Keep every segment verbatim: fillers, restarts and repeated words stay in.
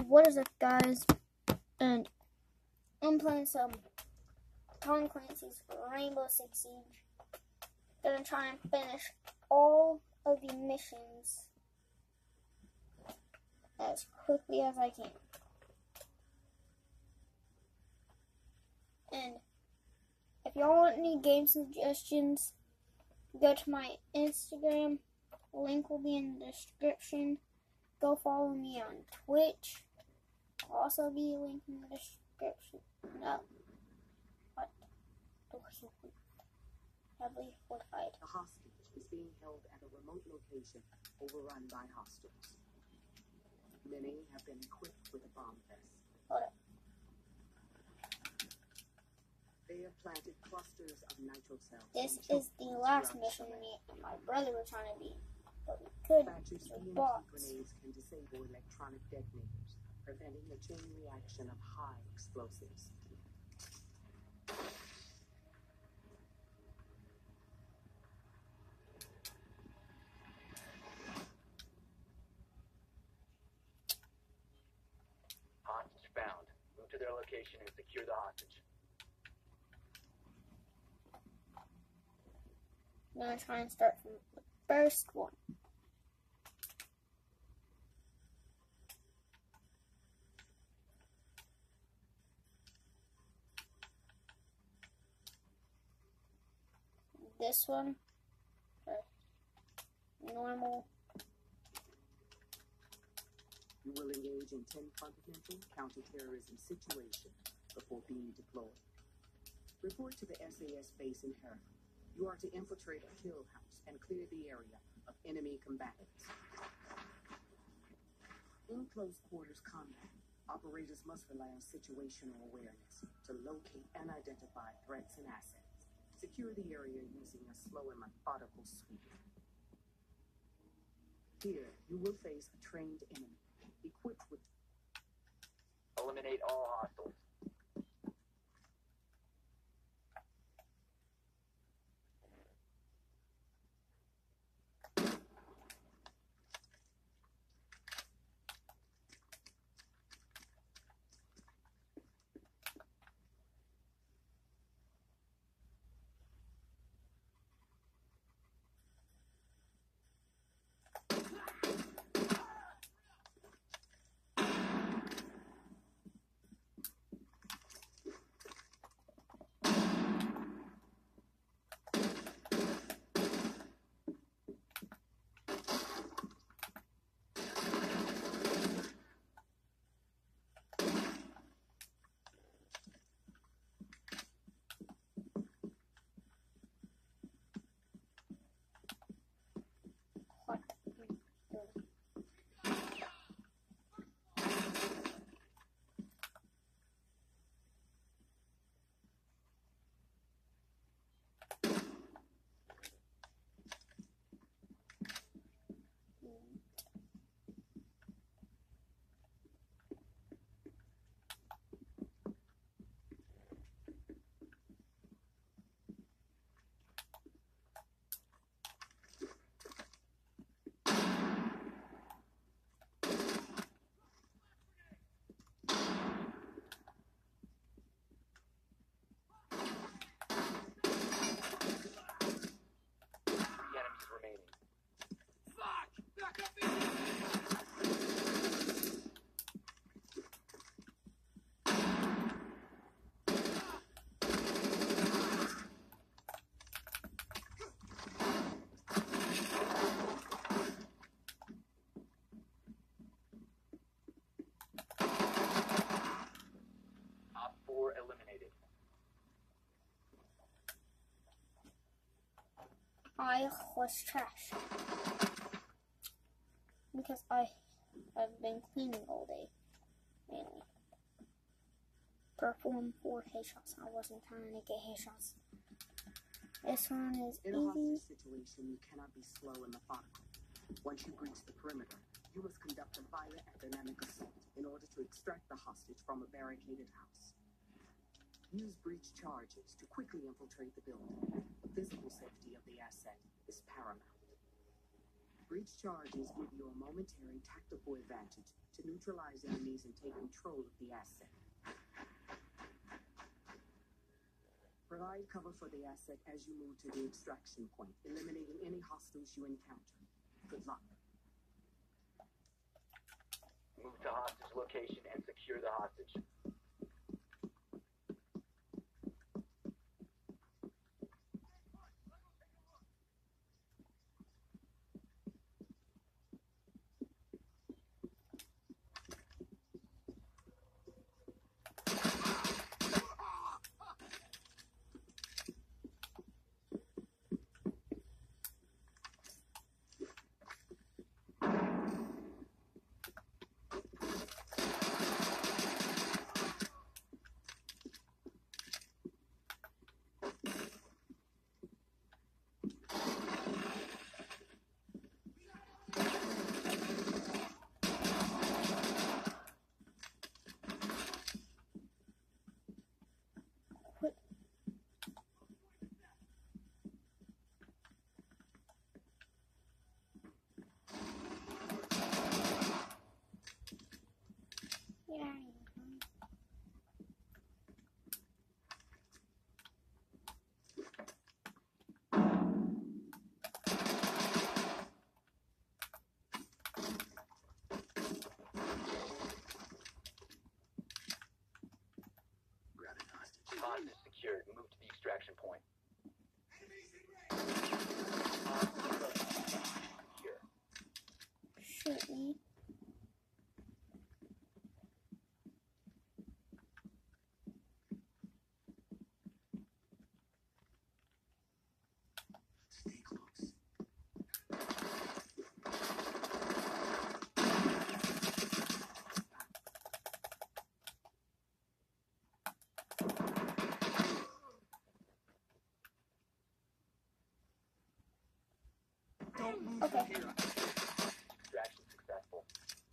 What is up, guys? And I'm playing some Tom Clancy's Rainbow Six Siege. Gonna try and finish all of the missions as quickly as I can. And if y'all want any game suggestions, go to my Instagram. Link will be in the description. Go follow me on Twitch. I'll also be a link in the description. No. What? Heavily fortified. The hostage is being held at a remote location overrun by hostiles. Many have been equipped with a bomb vest. Hold up. They have planted clusters of nitro cells. This is the last mission me and my brother were trying to beat. But we could Thatcher's E M P box. grenades can disable electronic detonators, preventing the chain reaction of high explosives. Hostage found. Move to their location and secure the hostage. I'm gonna try and start from the first one. This one, normal. You will engage in ten fundamental counterterrorism situations before being deployed. Report to the S A S base in Hereford. You are to infiltrate a kill house and clear the area of enemy combatants. In close quarters combat, operators must rely on situational awareness to locate and identify threats and assets. Secure the area using a slow and methodical sweep. Here, you will face a trained enemy, equipped with... Eliminate all hostiles. I was trash because I have been cleaning all day, mainly. Perform four headshots. I wasn't trying to get headshots. This one is In a easy. hostage situation, you cannot be slow and methodical. Once you breach the perimeter, you must conduct a violent and dynamic assault in order to extract the hostage from a barricaded house. Use breach charges to quickly infiltrate the building. The physical safety of the asset is paramount. Breach charges give you a momentary tactical advantage to neutralize enemies and take control of the asset. Provide cover for the asset as you move to the extraction point, eliminating any hostiles you encounter. Good luck. Move to hostage location and secure the hostage. Yeah. Hostage secured. Move to the extraction point. Secure. Shoot me. Stay close. Okay. Extraction successful.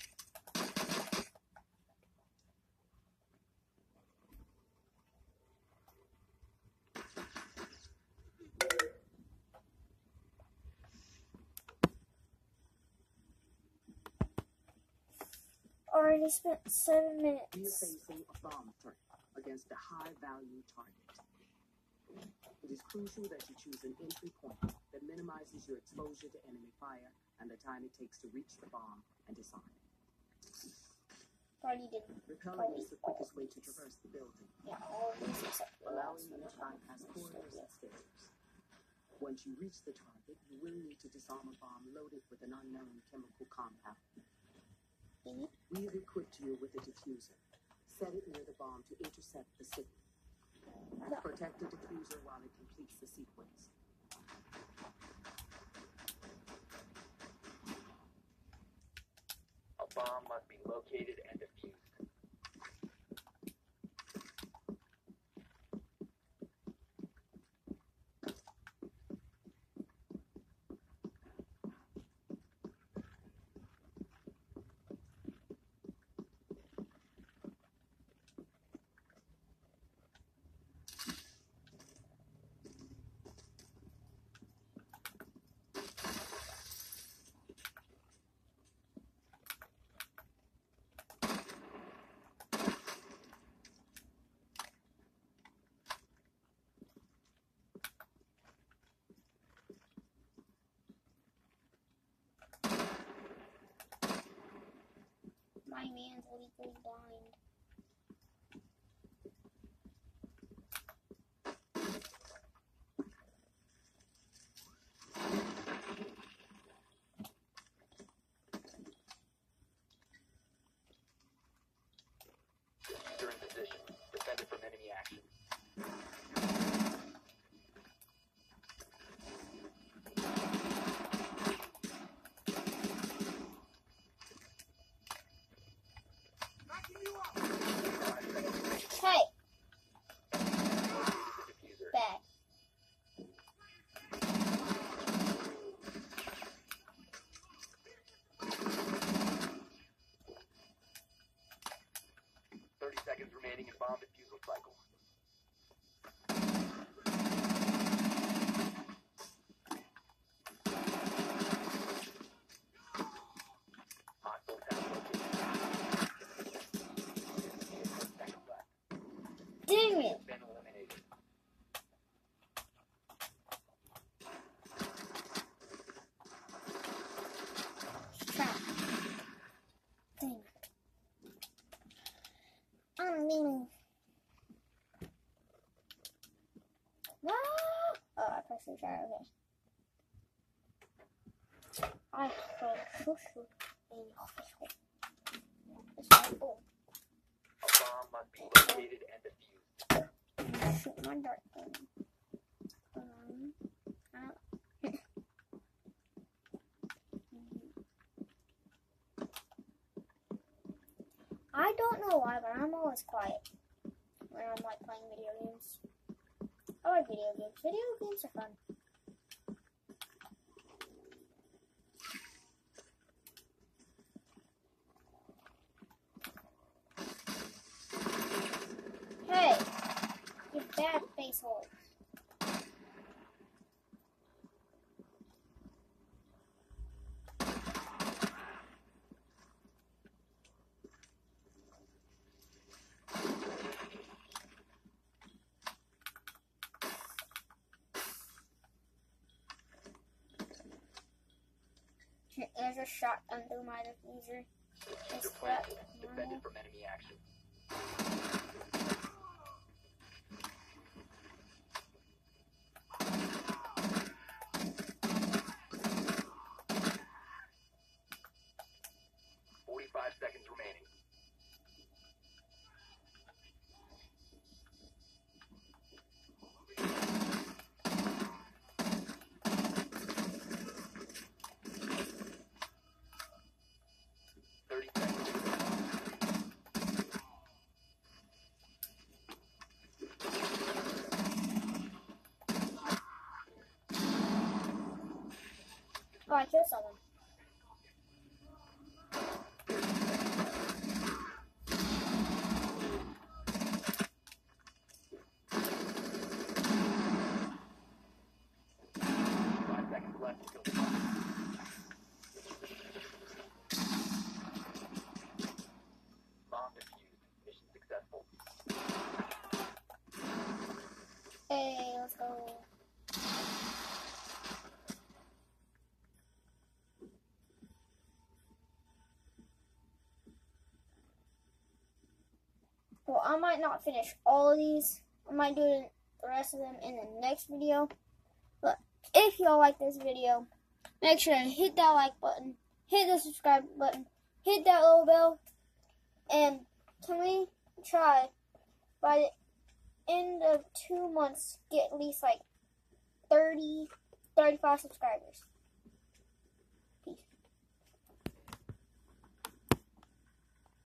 Already spent seven You're minutes. facing a bomb threat against a high-value target. It is crucial that you choose an entry point that minimizes your exposure to enemy fire and the time it takes to reach the bomb and disarm it. Already did. Repelling is the quickest way to traverse the building, Yeah, all of these except for the allowing last you one. to bypass corridors and stairs. Once you reach the target, you will need to disarm a bomb loaded with an unknown chemical compound. E. We've equipped you with a diffuser. Set it near the bomb to intercept the signal. No. Protect the diffuser while it completes the sequence. A bomb must be located and defused. My man's legally blind. Diffuser in position. Defend it from enemy action. Hey, Diffuser. back. Thirty seconds remaining in bomb defusal cycle. try, okay. I heard shushu in your official. It's like, boom. A bomb must be located and defused. Shoot my dart gun. Um, uh, I don't know why, but I'm always quiet when I'm like playing video games. I like video games. Video games are fun. Hey, you bad face hole. There's a shotgun through my diffuser. Diffuser Is planted. that Defended normal? from enemy action. Forty-five seconds remaining. Thirty seconds. Oh, I killed someone. Five seconds left until the bomb. Bomb defused. Mission successful. Hey, let's go. Well, I might not finish all of these. I might do the rest of them in the next video. But if y'all like this video, make sure to hit that like button, hit the subscribe button, hit that little bell, and can we try by the end of two months get at least like thirty, thirty-five subscribers?